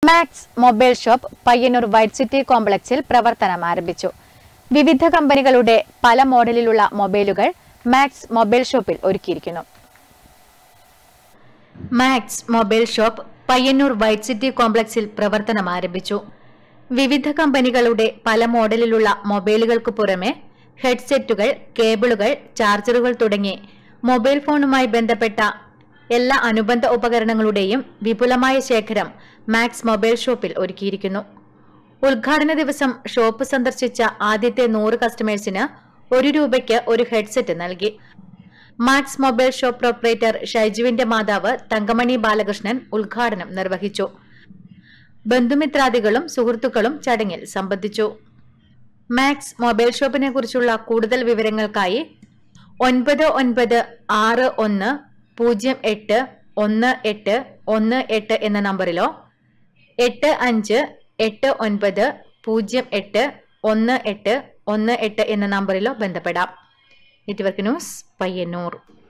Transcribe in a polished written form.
Max mobile shop Payyanur white city കോംപ്ലക്സിൽ പ്രവർത്തനം ആരംഭിച്ചു. വിവിധ കമ്പനികളുടെ പല മോഡലിലുള്ള മൊബൈലുകൾ മാക്സ് മൊബൈൽ ഷോപ്പിൽ ഒരുക്കിയിരിക്കുന്നു. Max mobile shop Payyanur white city കോംപ്ലക്സിൽ പ്രവർത്തനം ആരംഭിച്ചു. വിവിധ കമ്പനികളുടെ പല മോഡലിലുള്ള മൊബൈലുകൾക്ക് പുറമെ ഹെഡ്സെറ്റുകൾ, കേബിളുകൾ, ചാർജറുകൾ തുടങ്ങി മൊബൈൽ ഫോണുമായി ബന്ധപ്പെട്ട എല്ലാ അനുബന്ധ ഉപകരണങ്ങളുടെയും വിപുലമായ ശേഖരം മാക്സ് മൊബൈൽ ഷോപ്പിൽ ഒരുക്കിയിരിക്കുന്നു. ഉദ്ഘാടന ദിവസം ഷോപ്പ് സന്ദർശിച്ച ആദ്യത്തെ 100 കസ്റ്റമേഴ്സിന് ₹1 ഒരു ഹെഡ്സെറ്റ് നൽകി. മാക്സ് മൊബൈൽ ഷോപ്പ് പ്രൊപ്പറേറ്റർ ഷൈജുവിന്റെ മാതാവ് തങ്കമണി ബാലകൃഷ്ണൻ ഉദ്ഘാടനം നിർവഹിച്ചു. ബന്ധുമിത്രാദികളും സുഹൃത്തുക്കളും ചടങ്ങിൽ സംബന്ധിച്ചു. മാക്സ് മൊബൈൽ ഷോപ്പിനെ കുറിച്ചുള്ള കൂടുതൽ വിവരങ്ങൾക്കായി 9961808118 എന്ന നമ്പറിലോ 8589081818 എന്ന നമ്പറിലോ ബന്ധപ്പെടാം. Network news, Payyanur.